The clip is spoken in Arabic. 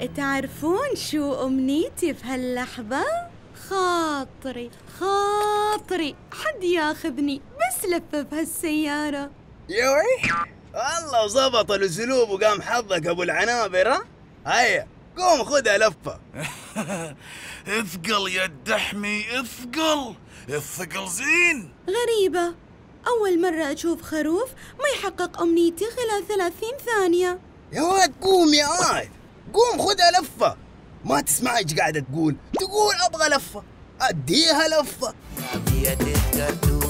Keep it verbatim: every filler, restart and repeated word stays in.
تعرفون شو أمنيتي في هاللحظة؟ خاطري خاطري حد ياخذني بس لفة بهالسيارة. يوي والله وظبط الأسلوب وقام حظك أبو العنابر. ها هيا قوم خذها لفة. اثقل يا الدحمي اثقل، الثقل زين. غريبة، أول مرة أشوف خروف ما يحقق أمنيتي خلال ثلاثين ثانية. يا واد قوم يا واد، قوم خذها لفة. ما تسمع ايش قاعدة تقول؟ تقول أبغى لفة، أديها لفة.